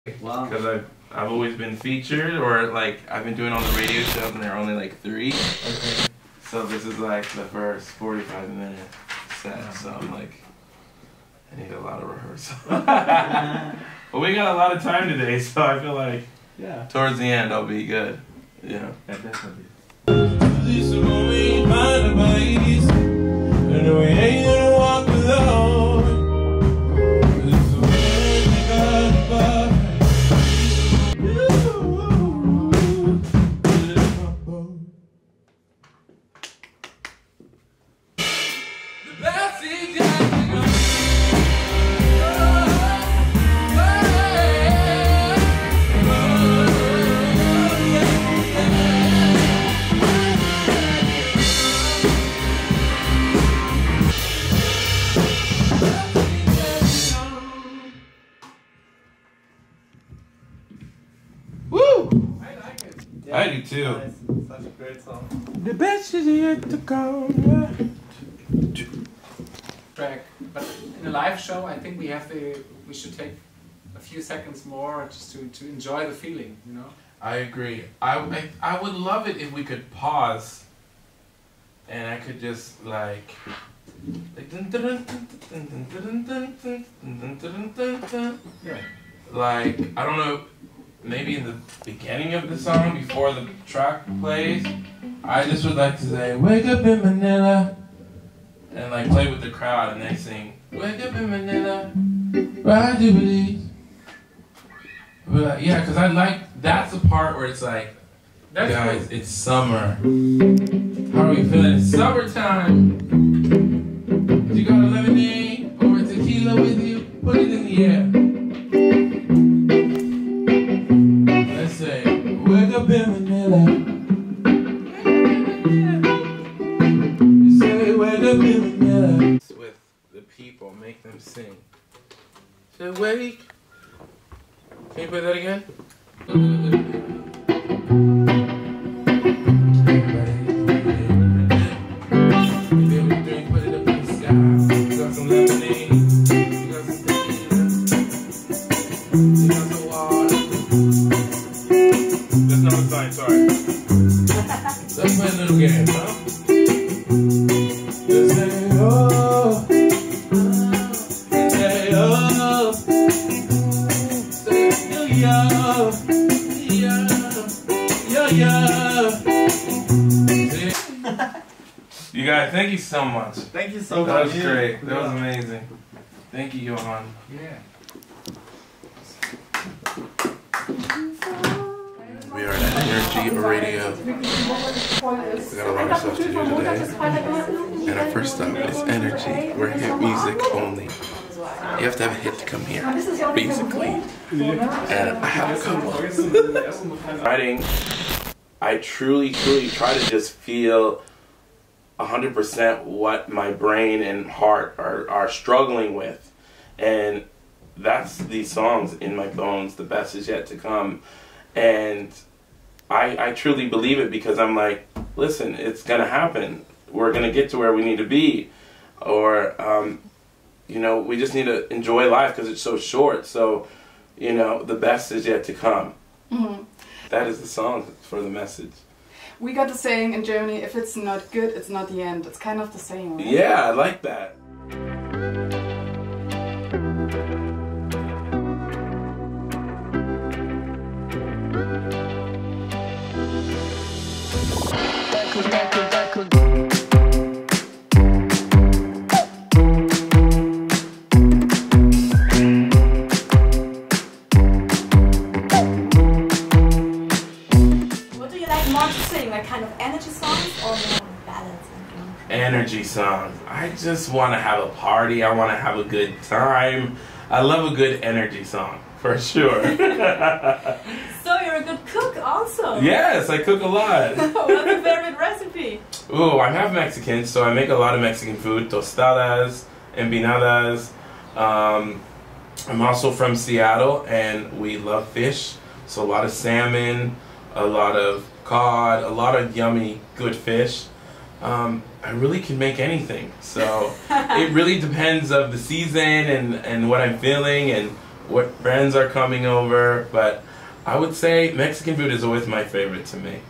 Wow. Because I've always been featured, or like I've been doing all the radio shows and there are only like 3. Okay. So this is like the first 45-minute set. So I'm like, I need a lot of rehearsal. But we got a lot of time today, so I feel like towards the end I'll be good. Yeah. Yeah, definitely. I do too. Nice. Such a great song. The best is yet to come. Track, but in a live show, I think we should take a few seconds more just to enjoy the feeling, you know. I agree. I would love it if we could pause, and I could just like like I don't know. Maybe in the beginning of the song, before the track plays, I just would like to say, "Wake up in Manila," and like play with the crowd, and they sing, "Wake up in Manila, ride Jubilees." But yeah, because I like, that's the part where it's like, guys, it's summer. How are we feeling? It's summertime. You got a lemonade or a tequila with you? Put it in the air. Wake up in Manila. You say wake up in Manila. With the people, make them sing. Say wake. Can you play that again? Put it up in the sky. You got some lemonade. You got some tequila. You got some water. That's not a sign, sorry. Let's play a little game, huh? Let's say, oh, say, oh, say, yo, yo. You guys, thank you so much. Thank you so much. That was great. That was amazing. Thank you, Johan. Yeah. We are at Energy Radio. We got a lot of stuff to do today. And our first stop is Energy. We're hit music only. You have to have a hit to come here, basically. And I have a couple. Writing, I truly try to just feel 100% what my brain and heart are struggling with. And that's these songs, In My Bones, The Best Is Yet to Come. And I truly believe it, because I'm like, listen, it's going to happen. We're going to get to where we need to be. Or, you know, we just need to enjoy life because it's so short. So, you know, the best is yet to come. Mm-hmm. That is the song for the message. We got the saying in Germany, if it's not good, it's not the end. It's kind of the saying, right? Yeah, I like that. Like kind of energy songs or more ballads? Energy songs. I just want to have a party. I want to have a good time. I love a good energy song, for sure. So you're a good cook also? Yes, I cook a lot. What's your favorite recipe? Ooh, I'm half Mexican, so I make a lot of Mexican food. Tostadas, empanadas. I'm also from Seattle, and we love fish. So a lot of salmon, a lot of cod, a lot of yummy, good fish. I really can make anything. So it really depends of the season and what I'm feeling and what friends are coming over, but I would say Mexican food is always my favorite to make.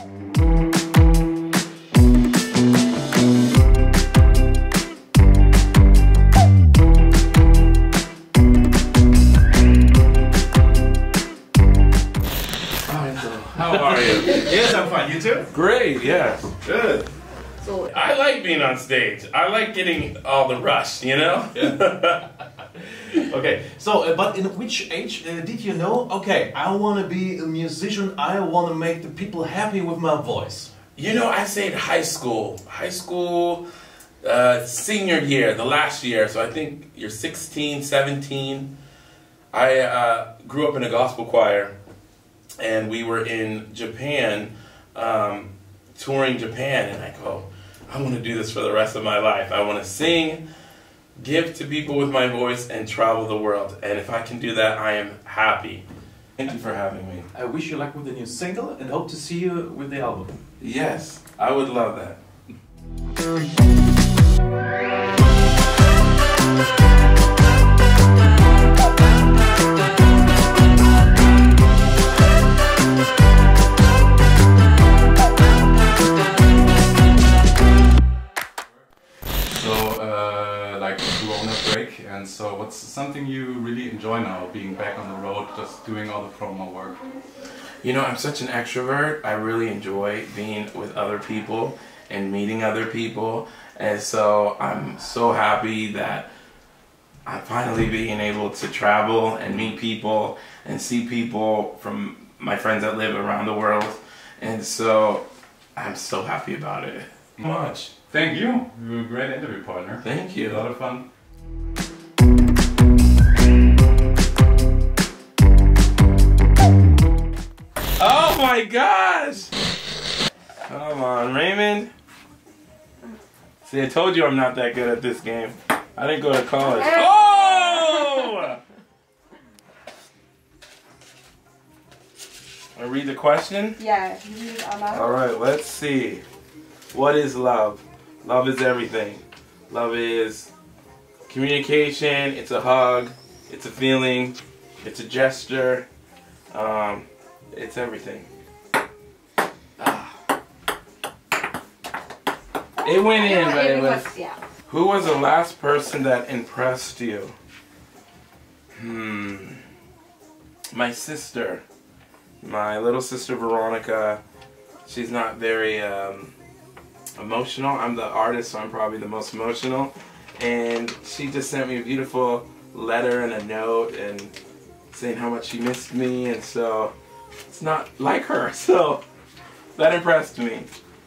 How are you? Yes, I'm fine. You too? Great, yes. Good. I like being on stage. I like getting all the rush, you know? Okay, so, but in which age did you know, okay, I want to be a musician, I want to make the people happy with my voice? You know, I say high school. High school, senior year, the last year. So I think you're 16, 17. I grew up in a gospel choir, and we were in Japan, touring Japan, and I go, I want to do this for the rest of my life. I want to sing, give to people with my voice, and travel the world. And if I can do that, I am happy. Thank you for having me. I wish you luck with the new single and hope to see you with the album. Yes, I would love that. And so what's something you really enjoy now, being back on the road, just doing all the promo work? You know, I'm such an extrovert. I really enjoy being with other people and meeting other people. And so I'm so happy that I'm finally being able to travel and meet people and see people from my friends that live around the world. And so I'm so happy about it. Much. Thank you. You were a great interview partner. Thank you. A lot of fun. Oh my gosh! Come on, Raymond. See, I told you I'm not that good at this game. I didn't go to college. Oh! I read the question? Yeah, you read out loud. Alright, let's see. What is love? Love is everything. Love is communication, it's a hug, it's a feeling, it's a gesture, it's everything. It went in, but it was... Yeah. Who was the last person that impressed you? My sister. My little sister Veronica. She's not very emotional. I'm the artist, so I'm probably the most emotional. And she just sent me a beautiful letter and a note and saying how much she missed me, and so it's not like her, so that impressed me.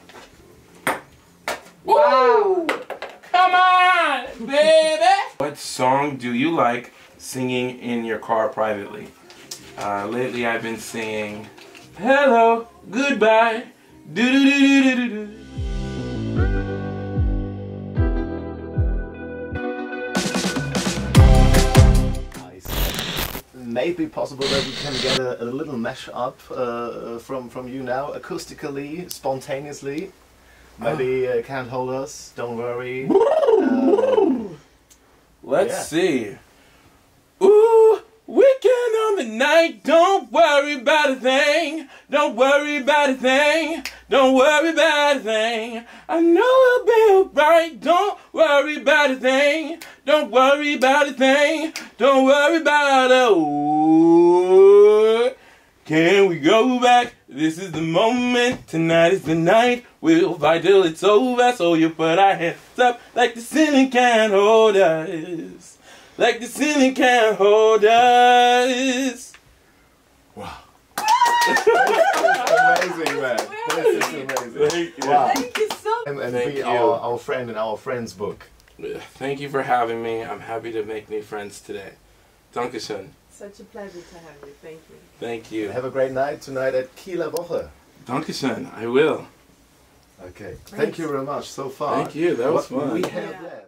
Wow! Come on, baby! What song do you like singing in your car privately? Lately I've been singing Hello, Goodbye, do-do-do-do-do-do-do. Maybe possible that we can get a little mash up from you now, acoustically, spontaneously. Maybe Can't Hold Us, Don't Worry. Let's see. Ooh, weekend on the night, don't worry about a thing. Don't worry about a thing. Don't worry about a thing. I know it'll be alright. Don't worry about a thing. Don't worry about a thing. Don't worry about a... Ooh, can we go back? This is the moment. Tonight is the night. We'll fight till it's over. So you put our hands up like the ceiling can't hold us. Like the ceiling can't hold us. Wow. Amazing, man. This is amazing. Thank you. Wow. Thank you so much. And Thank be you. our friend in our friend's book. Thank you for having me. I'm happy to make new friends today. Dankeschön. Such a pleasure to have you. Thank you. Thank you. Have a great night tonight at Kieler Woche. Dankeschön. I will. Okay. Thank you very much so far. Thank you. That was What fun. we have left.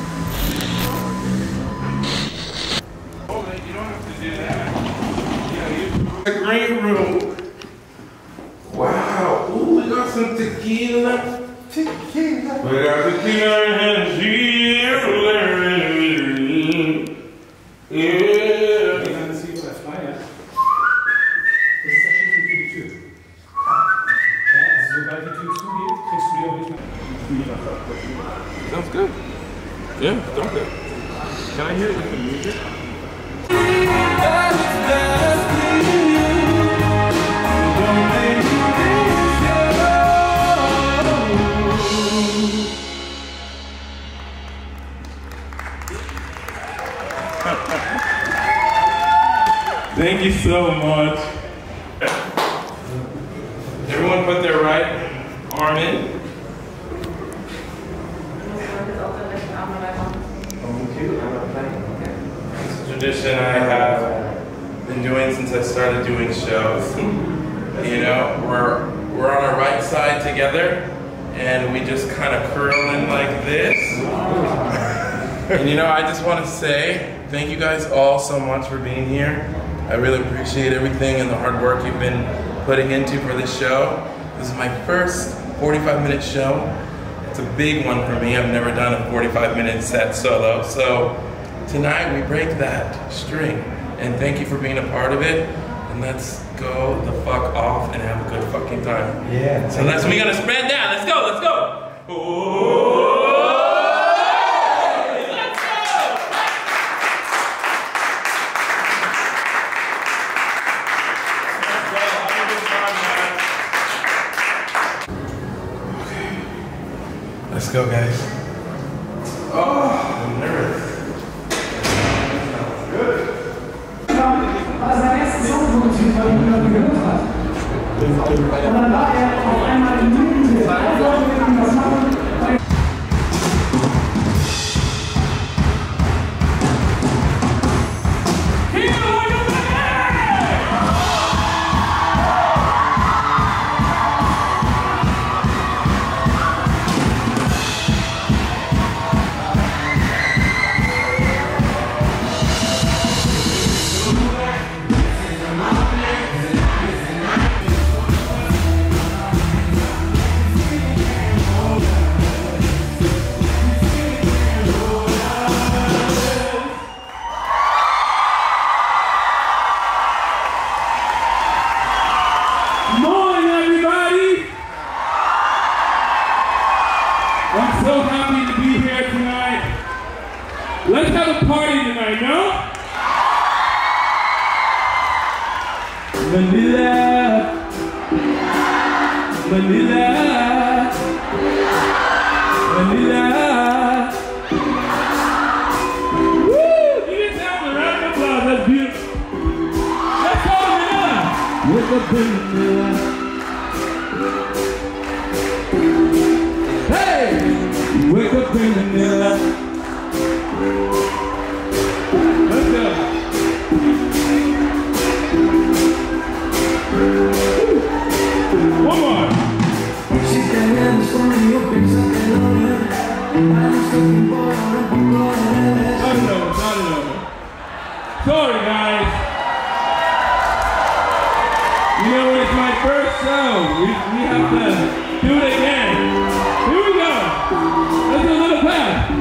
Oh, man, you don't have to do that. The green room. Wow. Ooh, we got some tequila. Tequila. We got tequila and tequila. Yeah. Yeah, dump it. Can I hear it with the music? Thank you so much. Everyone put their right arm in. It's a tradition I have been doing since I started doing shows. You know, we're on our right side together, and we just kind of curl in like this. And you know, I just want to say thank you guys all so much for being here. I really appreciate everything and the hard work you've been putting into for this show. This is my first 45-minute show. It's a big one for me. I've never done a 45-minute set solo. So tonight we break that string. And thank you for being a part of it. And let's go the fuck off and have a good fucking time. Yeah. So we're gonna spread down. Let's go, let's go. Ooh. Let's go, guys. Oh, I'm nervous. I'm so happy to be here tonight. Let's have a party tonight, no? Manila, Manila, Manila. Woo! You didn't have a round of applause, that's beautiful. Let's go Manila. Wake up in Manila. Hey! Wake up in Manila. Let's go. One more. Sorry guys. You know, it's my first show. We have to do it again. Here we go. Let's do a little clap.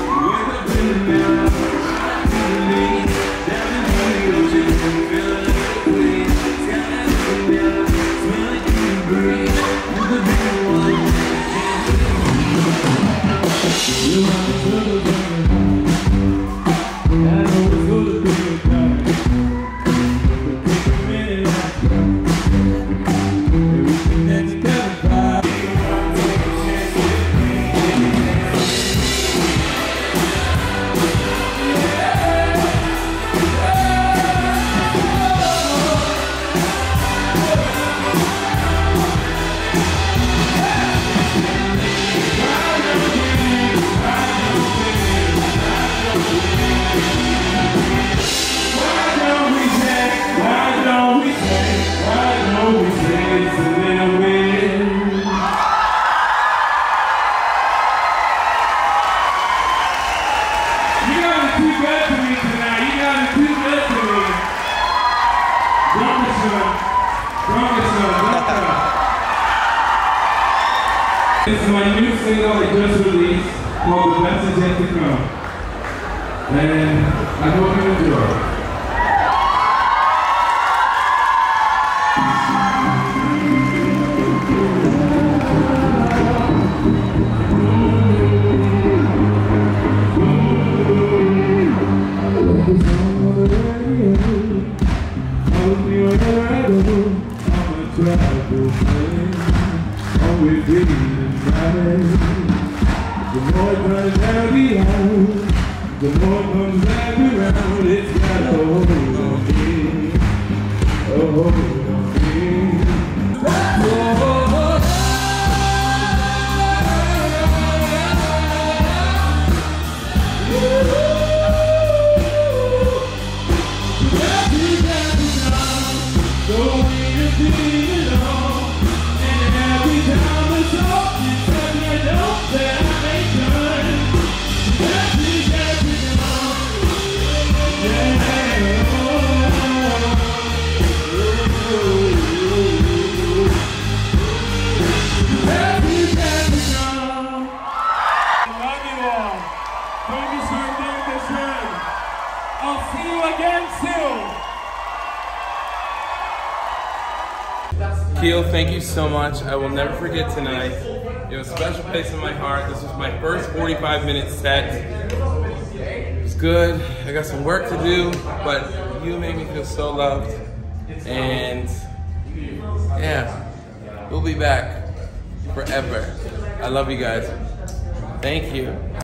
This is my new single I just released called The Best Is Yet to Come. And I hope you enjoy. follows me wherever I go. I'm a tribal man, always ready to fight. The more it turns out beyond, the more it comes back around. It's got a hold on me, a hold on me. I'll see you again soon. Keel, thank you so much. I will never forget tonight. It was a special place in my heart. This was my first 45-minute set. It was good. I got some work to do, but you made me feel so loved. And yeah, we'll be back forever. I love you guys. Thank you.